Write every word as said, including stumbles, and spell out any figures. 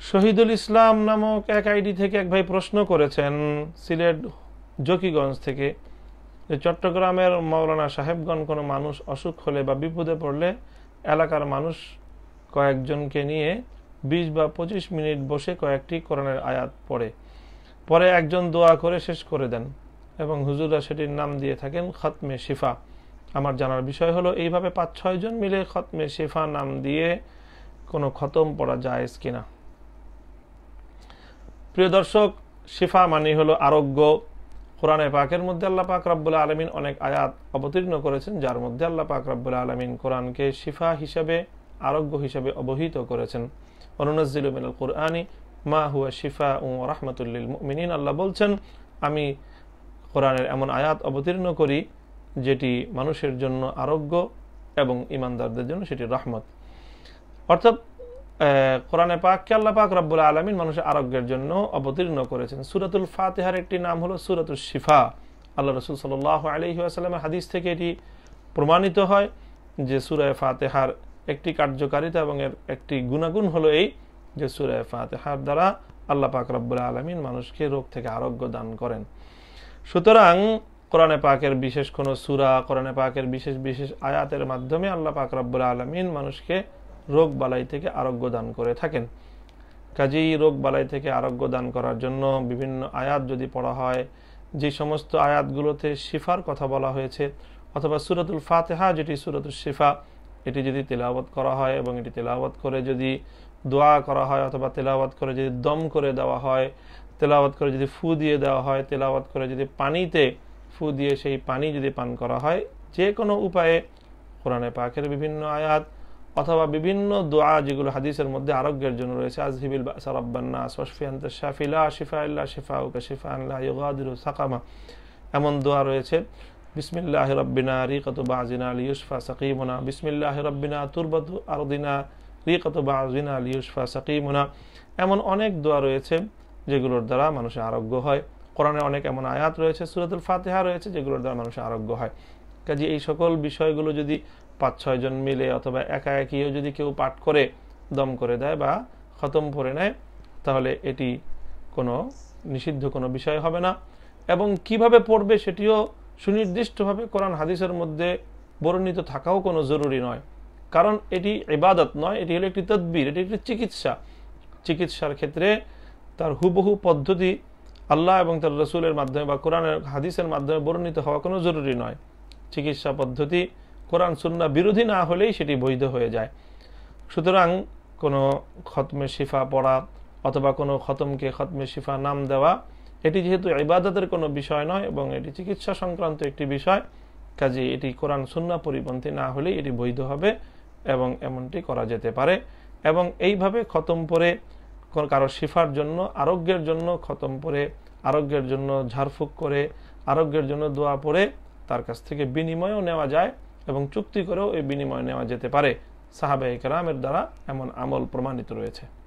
শহীদুল ইসলাম নামক এক আইডি থেকে এক ভাই প্রশ্ন করেছেন সিলেট জকিগঞ্জ থেকে, যে চট্টগ্রামের মাওলানা সাহেবগণ কোনো মানুষ অসুখ হলে বা বিপদে পড়লে এলাকার মানুষ কয়েকজনকে নিয়ে বিশ বা পঁচিশ মিনিট বসে কয়েকটি কোরআনের আয়াত পড়ে, পরে একজন দোয়া করে শেষ করে দেন এবং হুজুররা সেটির নাম দিয়ে থাকেন খতমে শিফা। আমার জানার বিষয় হলো এইভাবে পাঁচ ছয় জন মিলে খতমে শিফা নাম দিয়ে কোনো খতম পড়া জায়েজ কিনা। প্রিয় দর্শক, শিফা মানে হলো আরোগ্য। কোরআনে পাকের মধ্যে আল্লাহ পাক রব্বুল আলামিন অনেক আয়াত অবতীর্ণ করেছেন, যার মধ্যে আল্লাহ পাক রব্বুল আলামিন কোরআনকে শিফা হিসাবে, আরোগ্য হিসাবে অবহিত করেছেন। অনুনাজ্জিলু মিনাল কুরআনি মা হুয়া শিফাউন ওয়া রাহমাতুল লিল মুমিনিন। আল্লাহ বলছেন, আমি কোরআনের এমন আয়াত অবতীর্ণ করি যেটি মানুষের জন্য আরোগ্য এবং ঈমানদারদের জন্য সেটি রহমত। অর্থাৎ কোরআনে পাককে আল্লাহ পাক রব্বুল আলামিন মানুষের আরোগ্যের জন্য অবতীর্ণ করেছেন। সূরাতুল ফাতিহার একটি নাম হলো সূরাতুশ শিফা। আল্লাহ রাসূল সাল্লাল্লাহু আলাইহি ওয়াসাল্লামের হাদিস থেকে এটি প্রমাণিত হয় যে সূরা ফাতিহার একটি কার্যকারিতা এবং এর একটি গুণাগুণ হলো এই যে সূরা ফাতিহার দ্বারা আল্লাহ পাক রব্বুল আলামিন মানুষকে রোগ থেকে আরোগ্য দান করেন। সুতরাং কোরআনে পাকের বিশেষ কোনো সূরা, কোরআনে পাকের বিশেষ বিশেষ আয়াতের মাধ্যমে আল্লাহ পাক রব্বুল আলামিন মানুষকে রোগ বালাই থেকে আরোগ্য দান করে থাকেন। কাজেই রোগ বালাই থেকে আরোগ্য দান করার জন্য বিভিন্ন আয়াত যদি পড়া হয়, যে সমস্ত আয়াতগুলোতে শিফার কথা বলা হয়েছে, অথবা সূরাতুল ফাতিহা যেটি সূরাতুল শিফা, এটি যদি তেলাওয়াত করা হয় এবং এটি তেলাওয়াত করে যদি দোয়া করা হয়, অথবা তেলাওয়াত করে যদি দম করে দেওয়া হয়, তেলাওয়াত করে যদি ফু দিয়ে দেওয়া হয়, তেলাওয়াত করে যদি পানিতে ফু দিয়ে সেই পানি যদি পান করা হয়, যে কোনো উপায়ে কোরআনে পাকের বিভিন্ন আয়াত অথবা বিভিন্ন দোয়া যেগুলো হাদিসের মধ্যে আরোগ্যের জন্য রয়েছে, আযহিবিল বা'সা রাব্বান নাস ওয়াশফি আনতা শাফি লা শিফা ইল্লা শিফাউকা শিফাআন লা ইউগাদিরু সাকামা, এমন দোয়া রয়েছে। বিসমিল্লাহি রাব্বিনা রিকাতু বা'জিনা লিয়ুশফা সাকিমুনা, বিসমিল্লাহি রাব্বিনা তুরবাতু আরদিনা রিকাতু বা'জিনা লিয়ুশফা সাকিমুনা, এমন অনেক দোয়া রয়েছে যেগুলোর দ্বারা মানুষের আরোগ্য হয়। কোরআনে অনেক এমন আয়াত রয়েছে, সূরাতুল ফাতিহা রয়েছে, যেগুলোর দ্বারা মানুষের আরোগ্য হয়। কাজে এই সকল বিষয়গুলো যদি পাঁচ ছয় জন মিলে অথবা একা একিও যদি কেউ পাঠ করে দম করে দেয় বা খতম করে নেয়, তাহলে এটি কোনো নিষিদ্ধ কোনো বিষয় হবে না। এবং কিভাবে পড়বে সেটিও সুনির্দিষ্টভাবে কোরআন হাদিসের মধ্যে বর্ণিত থাকাও কোনো জরুরি নয়, কারণ এটি ইবাদত নয়, এটি হলো একটি তদবির, এটি একটি চিকিৎসা। চিকিৎসার ক্ষেত্রে তার হুবহু পদ্ধতি আল্লাহ এবং তার রাসূলের মাধ্যমে বা কোরআনের হাদিসের মাধ্যমে বর্ণিত হওয়া কোনো জরুরি নয়। চিকিৎসা পদ্ধতি কোরআন সুন্নাহ বিরোধী না হলেই সেটি বৈধ হয়ে যায়। সুতরাং কোনো খতমে শিফা পড়া অথবা কোনো খতমকে খতমে শিফা নাম দেওয়া, এটি যেহেতু ইবাদতের কোনো বিষয় নয় এবং এটি চিকিৎসা সংক্রান্ত একটি বিষয়, কাজে এটি কোরআন সুন্নাহ পরিপন্থী না হলেই এটি বৈধ হবে এবং এমনটি করা যেতে পারে। এবং এইভাবে খতম পড়ে কারো শিফার জন্য, আরোগ্যের জন্য খতম পড়ে, আরোগ্যের জন্য ঝাড়ফুঁক করে, আরোগ্যের জন্য দোয়া পড়ে তার কাছ থেকে বিনিময়ও নেওয়া যায় এবং চুক্তি করেও এই বিনিময় নেওয়া যেতে পারে। সাহাবায়ে কেরামের দ্বারা এমন আমল প্রমাণিত রয়েছে।